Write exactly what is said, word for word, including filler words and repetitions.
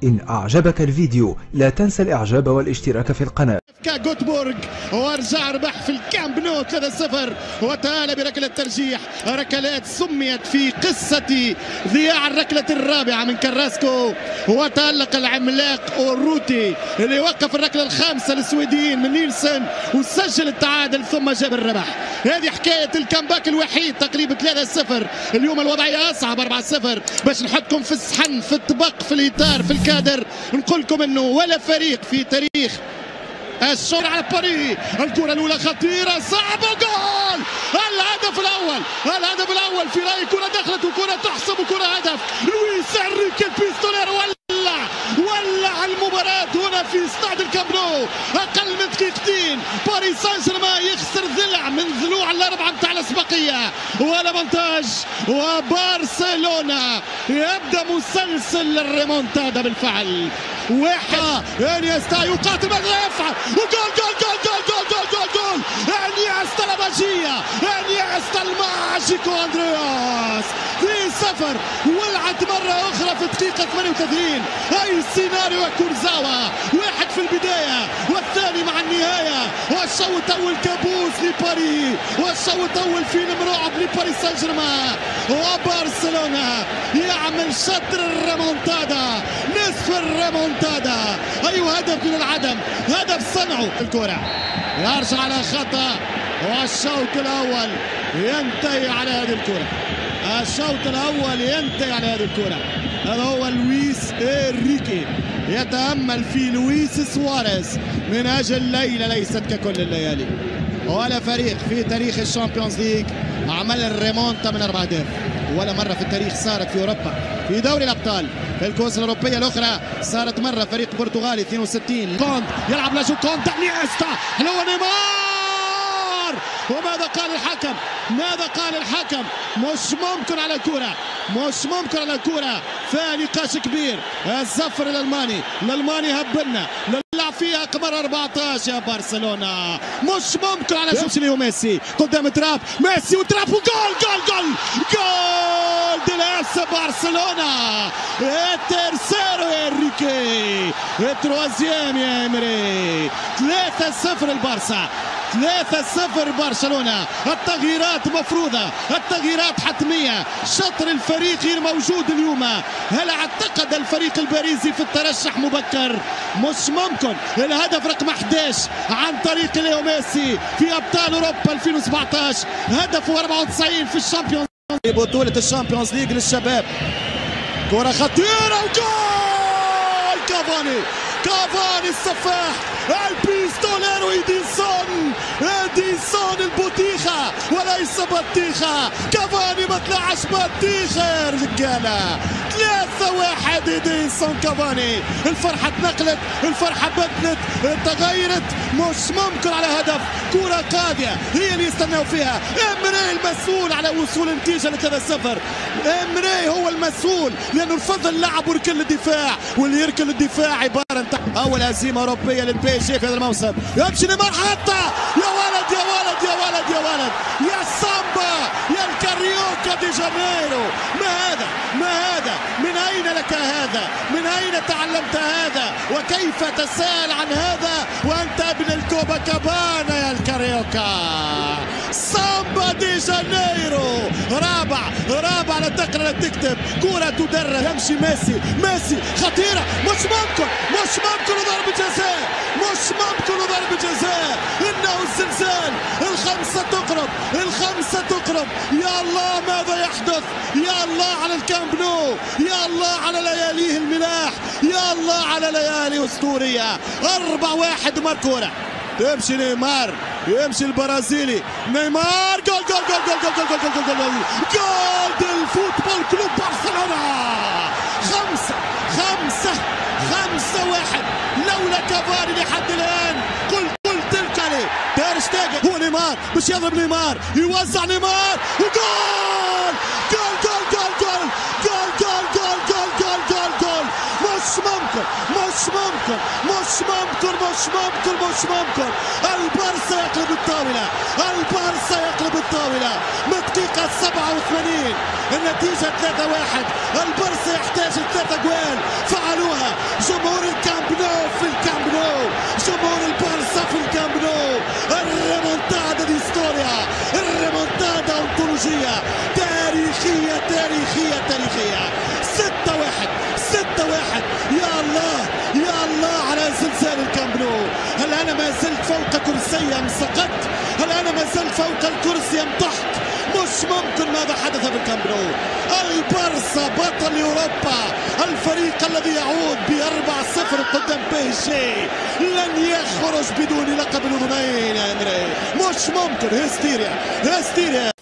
إن أعجبك الفيديو لا تنسى الإعجاب والاشتراك في القناة. جوتبورغ ورجع ربح في الكامب نو ثلاثة صفر وتعالى بركلة ترجيح. ركلات سميت في قصة ضياع الركلة الرابعة من كراسكو، وتألق العملاق أوروتي اللي وقف الركلة الخامسة للسويديين من نيلسون وسجل التعادل ثم جاب الربح. هذه حكاية الكامباك الوحيد تقريبا ثلاثة صفر. اليوم الوضعية أصعب أربعة صفر. باش نحطكم في الصحن في الطبق في الإطار في الكادر نقول لكم أنه ولا فريق في تاريخ الشوط على باري. الكرة الأولى خطيرة صعبة جول. الهدف الأول الهدف الأول في رأيي كرة دخلت وكرة تحسب وكرة هدف. لويس إنريكي البيستوليرو ولع ولع المباراة هنا في استاد الكامب نو. أقل من دقيقتين باريس سان جيرمان يخسر ضلع من ضلوع الأربعة نتاع الأسبقية ولا مونتاج، وبرشلونة يبدأ مسلسل الريمونتادا بالفعل. واحد انيستا يقاتل ماذا يفعل وجول جول جول جول جول جول جول جول انيستا الماجية انيستا الماجيكو اندرياس اثنين صفر. ولعت مرة أخرى في الدقيقة ثمانية وثلاثين. أي سيناريو كورزاوا، واحد في البداية والثاني مع النهاية. والشوط الأول كابوس لباري والشوط الأول فيلم رعب لباريس سان جيرمان. وبرشلونة يعمل شطر الريمونتادا نصف الريمونتادا. أيوة هدف من العدم، هدف صنعه. الكرة يرجع على خطأ والشوط الأول ينتهي على هذه الكرة. الشوط الأول ينتهي على هذه الكرة. هذا هو لويس إنريكي يتأمل في لويس سواريز من أجل ليلة ليست ككل الليالي. ولا فريق في تاريخ الشامبيونز ليج عمل الريمونتا من أربع أهداف. ولا مرة في التاريخ صارت في أوروبا في دوري الأبطال. في الكؤوس الأوروبية الأخرى صارت مرة فريق برتغالي اثنين وستين. كونت يلعب لاجو كونت انيستا هو نيمار. وماذا قال الحكم؟ ماذا قال الحكم؟ مش ممكن على الكرة، مش ممكن على الكرة. فنقاش كبير. الزفر الألماني الألماني هبلنا نلعب فيها قمر أربعة عشر يا برشلونة. مش ممكن على شوف ليو ميسي قدام تراب ميسي وتراب وجول جول جول جول ديلاس برشلونة. الترسيرو إنريكي التروازيام يا إمري. ثلاثة صفر البارسا ثلاثة صفر برشلونة. التغييرات مفروضة، التغييرات حتمية. شطر الفريق غير موجود اليوم. هل اعتقد الفريق الباريسي في الترشح مبكر؟ مش ممكن. الهدف رقم أحد عشر عن طريق ليو ميسي في أبطال أوروبا ألفين وسبعة عشر، هدفه أربعة وتسعين في الشامبيونز ليج بطولة الشامبيونز ليج للشباب. كرة خطيرة وجول كافاني كافاني السفاح البيستوليرو إدينسون إدينسون البطيخة وليس بطيخة. كافاني ما طلعش بطيخة رجالة. ثلاثة واحد إدينسون كافاني. الفرحة تنقلت، الفرحة بدلت، تغيرت. مش ممكن على هدف. كرة قاضية هي اللي يستناو فيها. إمري المسؤول على وصول النتيجة لثلاثة صفر. إمري هو المسؤول لأنه الفضل لعب وركل الدفاع، واللي يركل الدفاع عبارة عن أول هزيمة أوروبية للبي اس جي في هذا الموسم. يمشي نيمار حتى يا ولد يا ولد يا ولد يا ولد يا سامبا يا الكاريوكا دي جانيرو. ما هذا ما هذا من أين لك هذا؟ من أين تعلمت هذا؟ وكيف تسأل عن هذا وأنت ابن الكوبا كابانا يا الكاريوكا؟ سامبا دي جانيرو رابع رابع لا تقرا لا تكتب. كرة تدرب يمشي ميسي ميسي خطيرة. مش ممكن مش ممكن ضربة جزاء مش ممكن ضربة جزاء. إنه الزلزال. الخمسة تقرب الخمسة تقرب. يا الله ماذا يحدث؟ يا الله على الكامب نو، يا الله على لياليه الملاح، يا الله على ليالي أسطورية. أربعة واحد ماركورة. يمشي نيمار يمشي البرازيلي نيمار جول جول جول جول جول جول جول جول جول جول ديال فوتبول كلوب برشلونة. خمسة خمسة خمسة واحد. لولا كافاني لحد الآن قلت قلت لك عليه. تير شتيجن هو نيمار باش يضرب نيمار يوزع نيمار وجول جول جول جول جول جول جول جول جول جول جول جول. مش ممكن مش ممكن مش ممكن مش ممكن مش ممكن. البارسا يقلب الطاولة البارسا يقلب الطاولة من الدقيقة سبعة وثمانين. النتيجة ثلاثة واحد. البارسا يحتاج ثلاثة جوال فعلوها. جمهور الكامب نو في الكامب نو، جمهور البارسا في الكامب نو. الريمونتادا دي ستوريا، الريمونتادا أنطولوجية تاريخية تاريخية تاريخية. ستة واحد ستة واحد. يا الله يا الله على زلزال الكامب نو. هل أنا ما زلت فوق كرسي أم سقطت؟ هل أنا ما زلت فوق الكرسي أم طحت؟ مش ممكن ماذا حدث بالكامب نو. البارسا بطل أوروبا، الفريق الذي يعود بأربعة صفر قدام بي اس جي لن يخرج بدون لقب الأذنين يا إمري. مش ممكن. هستيريا هستيريا.